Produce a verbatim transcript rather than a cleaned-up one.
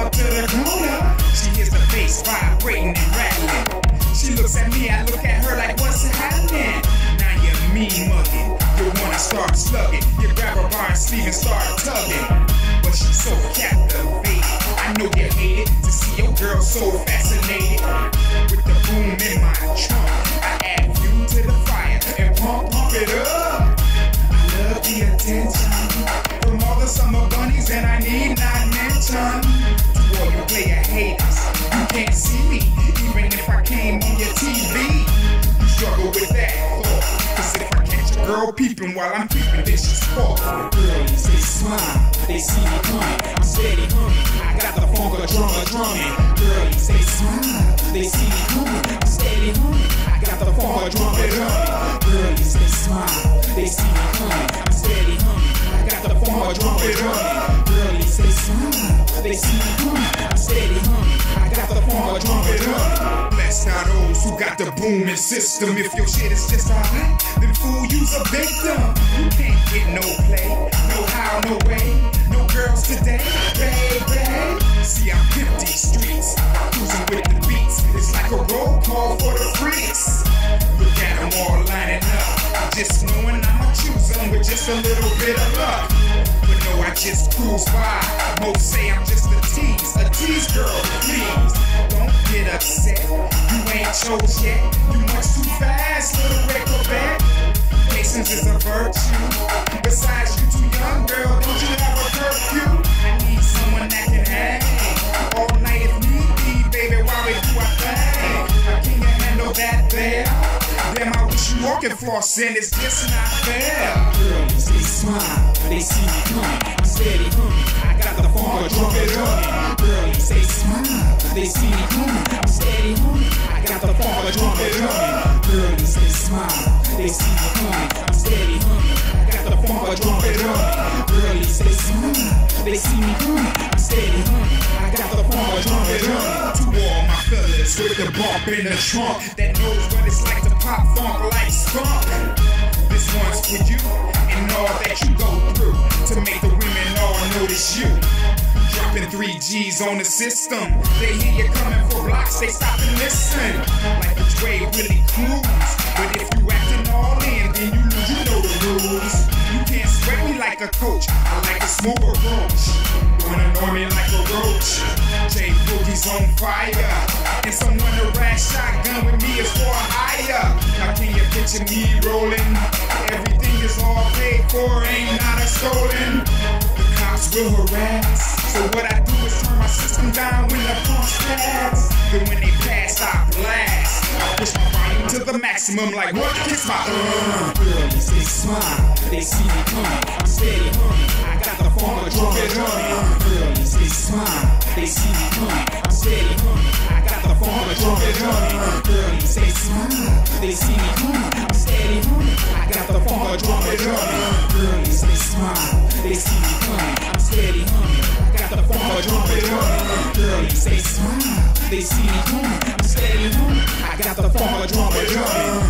up to the corner. She hears the bass vibrating and rattling. She looks at me, I look at her like, what's happening? Now you're mean mugging, you wanna start slugging. You grab her by her sleeve and start tugging. But she's so captivated, I know you hate it to see your girl so fascinated. With the boom in my trunk, I add fuel to the fire and pump, pump it up. I love the attention from all the summer bunnies, and I need not mention to all you player haters. You can't see me, even if I came on your T V. You struggle with that thought, cause if I catch a girl peeping while I'm peeping, then she's fault. Girlies, they smile, they see me coming, I'm steady humming. I got the funk of drummer drumming. Girlies, they smile, they see me coming, I'm steady humming. I got the funk of drummer drumming. Girlies, they smile, they see me coming, I'm steady humming. I got the funk of drummer drumming. Girlies, they smile, they see me coming, I'm steady humming. I got the funk of drummer drumming. Blessed are those who got the booming system. If your shit is just alright, then fool, you's a victim. You can't get no play, no how, no way, no girls today, baby. See, I'm fifty streets, cruising with the beats. It's like a roll call for the freaks. Look at them all lining up, just knowing I'ma choose them with just a little bit of luck. But no, I just cruise by. Most say I'm just a tease, a tease girl, please. Don't get upset, you ain't chose yet. You much too fast, little red Corvette. Patience is a virtue. Besides, you too young, girl, don't you have a curfew? I need someone that can hang all night if need be, baby, while we do our thing. How can you handle that there? Damn, I wish you walking floss and it's just not fair. Girlies, they smile, they see me coming, I'm steady humming. I got the funk of drummer drumming. Girlies, they smile, they see me coming, I'm steady humming. I got the funk of drummer drumming. Girlies, they smile, they see me coming, I'm steady humming. I got the funk of drummer drumming. Girlies, they smile, they see me coming, I'm steady humming. I got the funk of drummer drumming. To all my fellas with the bump in the trunk that knows what it's like to pop funk like skunk. This one's for you and all that you go through to make the women all notice you. Dropping three G's on the system. They hear you coming for blocks, they stop and listen. Like the Dre really cruise. But if you acting all in, then you lose, you know the rules. You can't sweat me like a coach, I like a smooth approach. Don't annoy me like a roach. J Boogie's on fire, and someone to ride shotgun with me is for a hire. Now can you picture me rolling? Everything is all paid for, ain't not a stolen. The cops will harass, so what I do is turn my system down when the pump starts. Then when they pass, I blast. I push my volume to the maximum like what? Kiss my uh. Girlies, they smile, they see me coming, I'm steady humming. I got the funk of drummer drumming. Girlies, they smile, they see me coming, I'm steady humming. I got the funk of drummer drumming. Girlies, they smile, they see me coming, I'm steady humming. I got the funk of drummer drumming. Girlies, they smile, they see me coming, I'm steady humming. I got the funk of drummer drumming. Girlies, they smile, they see me coming, I'm steady humming. I got the funk of drummer drumming.